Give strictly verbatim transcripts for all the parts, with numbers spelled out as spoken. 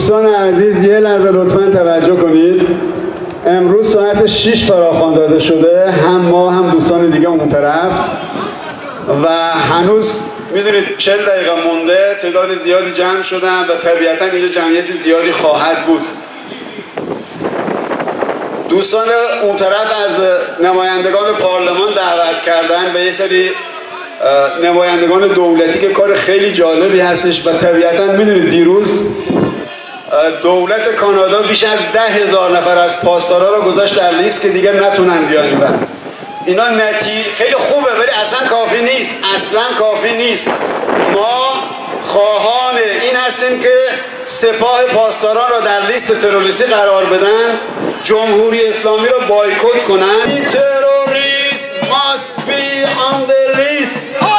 دوستان عزیز یه لحظه لطفاً توجه کنید. امروز ساعت شش فراخوان داده شده، هم ما هم دوستان دیگه اون طرف، و هنوز میدونید چهل دقیقه مونده. تعداد زیادی جمع شدن و طبیعتاً اینجا جمعیت زیادی خواهد بود. دوستان اون طرف از نمایندگان پارلمان دعوت کردن و یه سری نمایندگان دولتی که کار خیلی جالبی هستش و طبیعتاً میدونید دیروز دولت کانادا بیش از ده هزار نفر از پاسدارا رو گذاشت در لیست که دیگه نتونن بیان اینور. اینا نتیجه خیلی خوبه ولی اصلا کافی نیست، اصلا کافی نیست. ما خواهان این هستیم که سپاه پاسداران را در لیست تروریستی قرار بدن، جمهوری اسلامی را بایکوت کنن. تروریست must be on the list.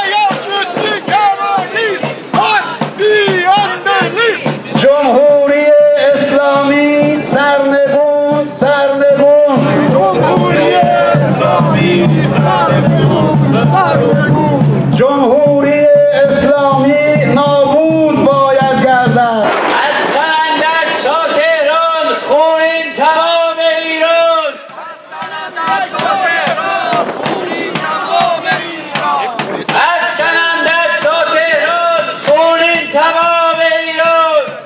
جمهوری اسلامی سرنگون سرنگون. جمهوری اسلامی سرنگون سرنگون. جمهوری اسلامی نابود باید گردد. از سنندج تا تهران خونین تمام ایران. از سنندج تا تهران خونین تمام ایران. از سنندج تا تهران خونین تمام ایران.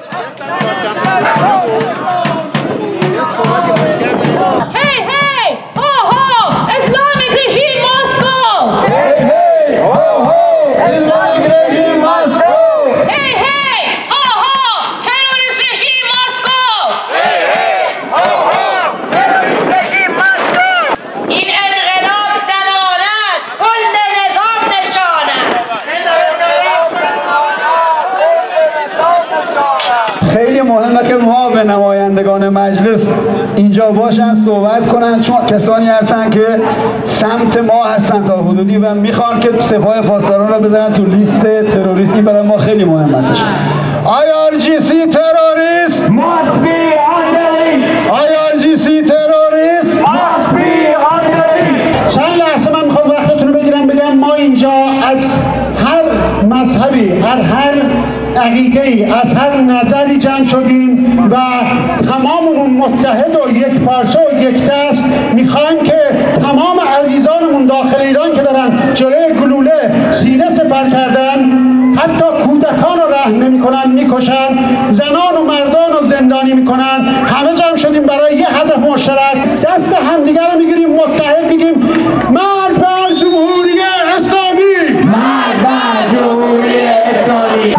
Hey, hey, ho, ho, Islamic regime Moscow. Hey, hey, ho, ho, Islamic regime Moscow. Hey, hey, ho, ho, terrorist regime Moscow. Hey, hey, ho, ho, terrorist regime Moscow. این انقلاب زنانه است، کل نظام نشانه است. خیلی مهمه که ما به نمایندگان مجلس اینجا باشن، صحبت کنن، چون کسانی هستن که سمت ما هستن تا حدودی و میخوان که سپاه پاسداران رو بذارن تو لیست تروریستی. برای ما خیلی مهم هستش. آی آر جی سی تروریست must be on the list. آی آر جی سی تروریست must be on the list. چند لحظه من میخوام وقتتون رو بگیرم بگم ما اینجا از هر مذهبی، هر هر عقیده‌ای، از هر نظری جمع شدیم و تماممون متحد و یک پارچه و یک دست میخوایم که تمام عزیزانمون داخل ایران که دارن جلوی گلوله سینه سپر کردن، حتی کودکان رو رحم نمی‌کنن، میکشن، زنان و مردان رو زندانی میکنن، همه جمع شدیم برای یه هدف مشترک، دست همدیگر رو میگیریم، متحد میگیم مرگ بر جمهوری اسلامی، مرگ بر جمهوری اسلامی.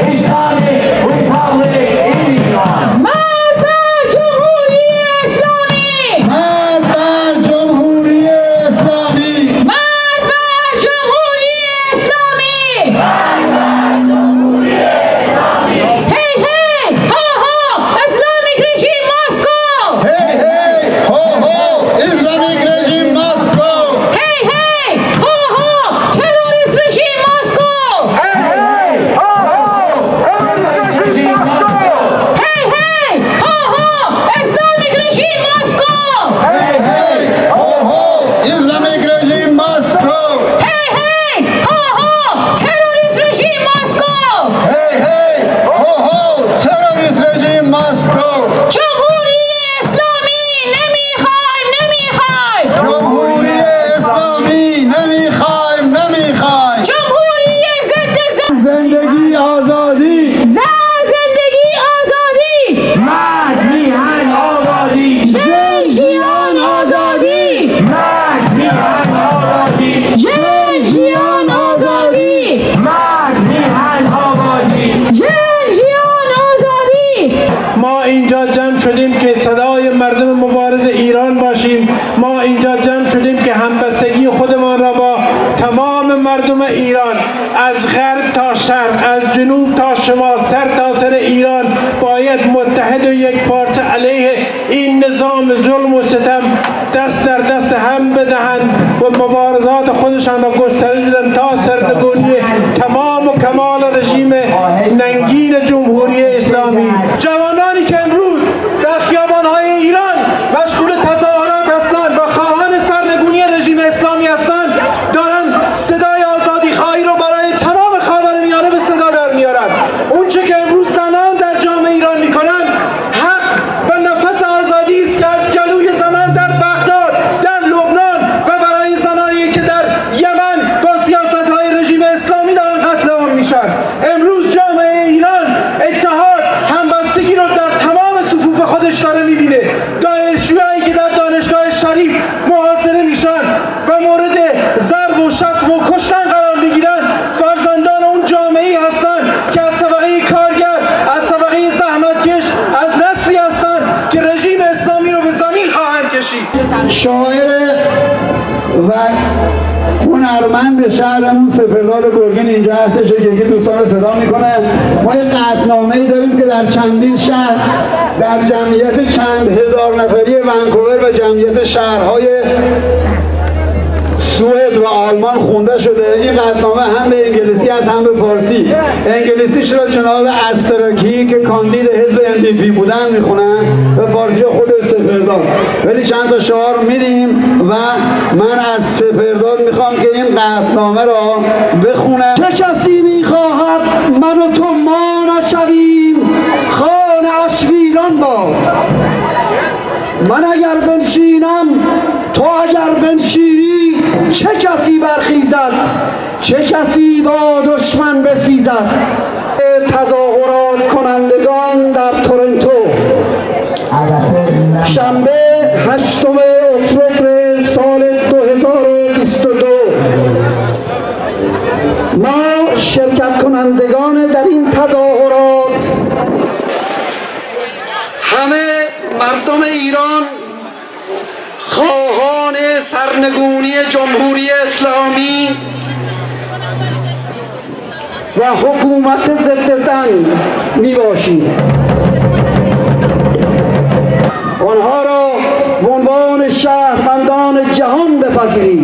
ما اینجا جمع شدیم که صدای مردم مبارز ایران باشیم. ما اینجا جمع شدیم که همبستگی خودمان را با تمام مردم ایران، از غرب تا شرق، از جنوب تا شمال، سر تا سر ایران باید متحد و یک پارچه علیه این نظام ظلم و ستم دست در دست هم بدهند و مبارزات خودشان را گسترش بدن تا سرنگونی تمام و کمال رژیم ننگین جمهوری اسلامی. جوانانی که امروز در خیابان‌های ایران مشغول تظاهرات هستند و خواهان سرنگونی رژیم اسلامی هستند، دارن صدای آزادی خواهی رو برای تمام خاورمیانه به صدا در میارن. اون چه که امروز زنان در جامعه ایران میکنن خودش داره میبینه. دانشجوهایی که در دانشگاه شریف محاصره میشن و مورد ضرب و شتم و کشتن قرار میگیرن فرزندان اون جامعه‌ای هستن که از طبقه کارگر، از طبقه زحمتکش، از نسلی هستن که رژیم اسلامی رو به زمین خواهند کشید. شاعر و هنرمند شهرمون سپرداد گرگین اینجا هستش که یکی دوستان رو صدا میکنه. ما یه قطعنامه‌ای داریم که در چندین شهر در جمعیت چند هزار نفری ونکوور و جمعیت شهرهای سوئد و آلمان خونده شده. این قطعنامه هم به انگلیسی هست هم به فارسی. انگلیسیش را جناب استراکی که کاندید حزب ان دی پی بودن میخونن، به فارسی خود سپرداد. ولی چند تا شعار میدیم و من از سپرداد میخوام که این قطعنامه را بخونم. چه کسی میخواهد من و تو ما نشویم خانه اش ویران باد. من اگر بنشینم تو اگر بنشینی چه کسی برخیزد چه کسی با دشمن بسیزد. تظاهرات کنندگان در تورنتو شنبه هشتم اکتبر سال دو هزار و بیست و دو. ما شرکت کنندگان در این تظاهرات همه مردم ایران خواهان سرنگونی جمهوری اسلامی و حکومت ضد زن می باشیم. آنها را به عنوان شهروندان جهان بپذیرید.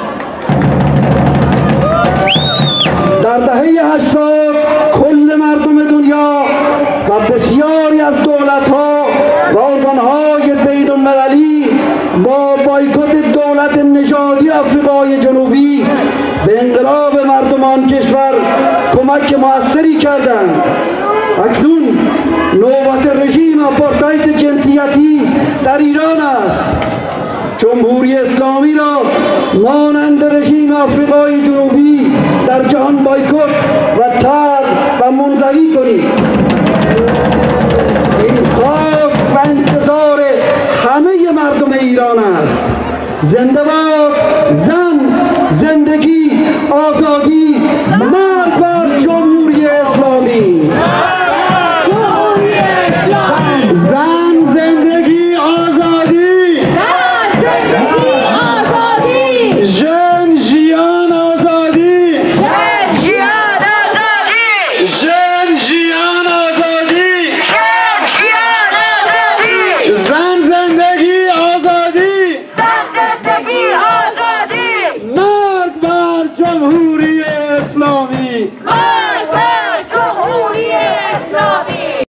در دهه هشتاد کل مردم دنیا و بسیاری از دولت‌ها و ارگان‌های بین المللی با بایکوت دولت نژادی آفریقای جنوبی به انقلاب مردمان کشور کمک موثری کردند. اکنون نوبت رژیم آپارتاید جنسیتی در ایران است. جمهوری اسلامی را مانند رژیم آفریقای جنوبی در جهان بایکوت و طرد و منزوی کنید. این خواست و انتظار همه مردم ایران است. زنده باد زن، زندگی، آزادی، مرگ بر جمهوری اسلامی. زن، زندگی، آزادی. ژن ژیان آزادی. ژن ژیان آزادی. زن زندگی آزادی. مرگ بر جمهوری اسلامی.